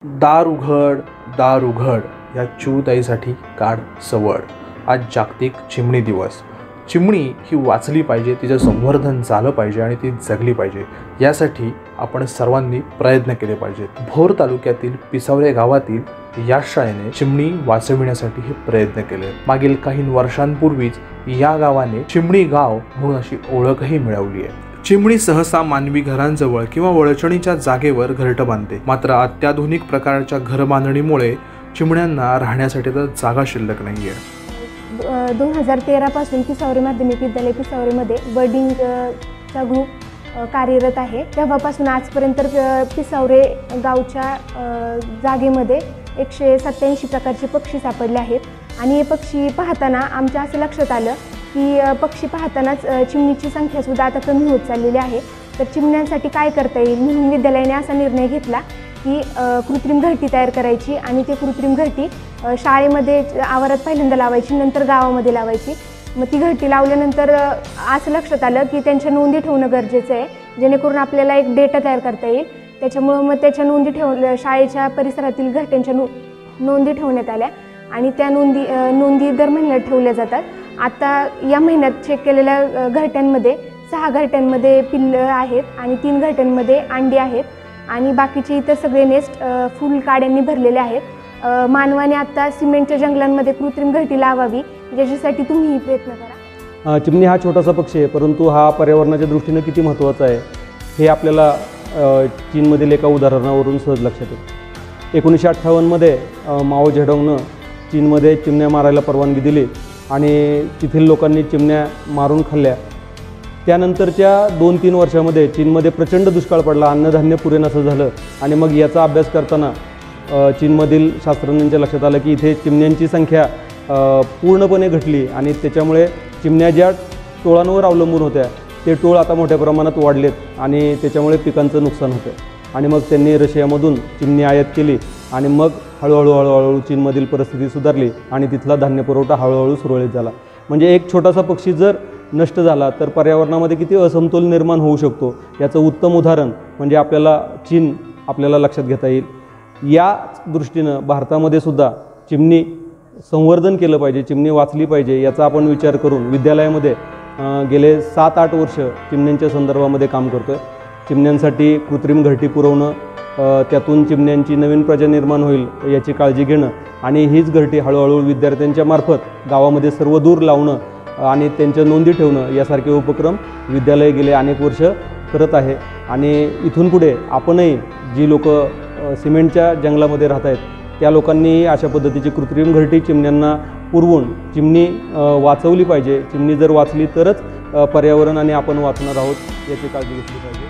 दार उघड दार उघड या चिऊताईसाठी काढ सवड। आज जागतिक चिमणी दिवस। चिमणी ही वाचली पाहिजे, तिचं संवर्धन झालं पाहिजे आणि ती जगली पाहिजे, यासाठी आपण सर्वांनी प्रयत्न केले पाहिजेत। भोर तालुक्यातील पिसावरे गावातील या शाळेने चिमणी वाचविण्यासाठी हे प्रयत्न केले। मागील काही वर्षांपूर्वीच या गावाने चिमणी गाव म्हणून अशी ओळखही मिळवली आहे। चिमणी सहसा मानवी घरांजवळ किंवा वळचणीच्या जागेवर घरटं बांधते, मात्र अत्याधुनिक प्रकारच्या घरबांधणीमुळे चिमण्यांना राहण्यासाठी तर जागा शिल्लक नाहीये। 2013 पासून पिसावरे माध्यमिक विद्यालय पिसावरेमध्ये बर्डिंगचा ग्रुप कार्यरत आहे। तेव्हापासून आजपर्यंत पिसावरे गावच्या जागेमध्ये 187 प्रकारचे पक्षी सापडले आहेत आणि हे पक्षी पाहताना आमच्या असं लक्षात आलं की पक्षी पाहतानाच चिमणीची संख्या सुद्धा आता कमी होत चाललेली आहे। तर चिमण्यांसाठी काय करता येईल म्हणून विद्यालयाने असा निर्णय घेतला की कृत्रिम घरटी तयार करायची आणि ते कृत्रिम घरटी शाळेमध्ये आवारात पहिल्यांदा लावायची, नंतर गावामध्ये लावायची। मग ती घरटी लावल्यानंतर असं लक्षात आलं की त्यांच्या नोंदी ठेवणं गरजेचं आहे, जेणेकरून आपल्याला एक डेटा तयार करता येईल। त्याच्यामुळं मग त्याच्या नोंदी शाळेच्या परिसरातील घरट्यांच्या नोंदी ठेवण्यात आल्या आणि त्या नोंदी दर महिन्यात ठेवल्या जातात। आता या महिन्यात चेक केलेल्या घरट्यांमध्ये 6 घरट्यांमध्ये पिल्लं आहेत आणि 3 घरट्यांमध्ये अंडी आहेत आणि बाकीचे इतर सगळे नेस्ट फुल काड्यांनी भरलेले आहेत। मानवाने आता सिमेंटच्या जंगलांमध्ये कृत्रिम घरटी लावावी, ज्याच्यासाठी तुम्हीही प्रयत्न करा। चिमणी हा छोटासा पक्षी आहे, परंतु हा पर्यावरणाच्या दृष्टीने किती महत्त्वाचा आहे हे आपल्याला चीनमधील एका उदाहरणावरून सहज लक्षात येते। 1958 मध्ये माओ झेडॉंगनं चीनमध्ये चिमण्या मारायला परवानगी दिली आणि तेथील लोकांनी चिमण्या मारून खाल्ल्या। त्यानंतरच्या 2-3 वर्षामध्ये चीनमध्ये प्रचंड दुष्काळ पडला, अन्नधान्य पुरेनासं झालं आणि मग याचा अभ्यास करताना चीनमधील शास्त्रज्ञांच्या लक्षात आलं की इथे चिमण्यांची संख्या पूर्णपणे घटली आणि त्याच्यामुळे चिमण्या ज्या टोळांवर अवलंबून होत्या ते टोळ आता मोठ्या प्रमाणात वाढलेत आणि त्याच्यामुळे पिकांचं नुकसान होतं आणि मग त्यांनी रशियामधून चिमणी आयात केली आणि मग हळूहळू चीनमधील परिस्थिती सुधारली आणि तिथला धान्य पुरवठा हळूहळू सुरळीत झाला। म्हणजे एक छोटासा पक्षी जर नष्ट झाला तर पर्यावरणामध्ये किती असमतोल निर्माण होऊ शकतो याचं उत्तम उदाहरण म्हणजे आपल्याला चीन आपल्याला लक्षात घेता येईल। या दृष्टीनं भारतामध्ये सुद्धा चिमणी संवर्धन केलं पाहिजे, चिमणी वाचली पाहिजे याचा आपण विचार करून विद्यालयामध्ये गेले 7-8 वर्ष चिमण्यांच्या संदर्भामध्ये काम करतो आहे। चिमण्यांसाठी कृत्रिम घरटी पुरवणं, त्यातून चिमण्यांची नवीन प्रजा निर्माण होईल याची काळजी घेणं आणि हीच घरटी हळूहळू विद्यार्थ्यांच्या मार्फत गावामध्ये सर्व दूर लावणं आणि त्यांच्या नोंदी ठेवणं यासारखे उपक्रम विद्यालय गेले अनेक वर्ष करत आहे। आणि इथून पुढे आपणही जी लोक सिमेंटच्या जंगलामध्ये राहत आहेत त्या लोकांनी अशा पद्धतीची कृत्रिम घरटी चिमण्यांना पुरवून चिमणी वाचवली पाहिजे। चिमणी जर वाचली तरच पर्यावरण आणि आपण वाचणार आहोत याची काळजी घेतली पाहिजे।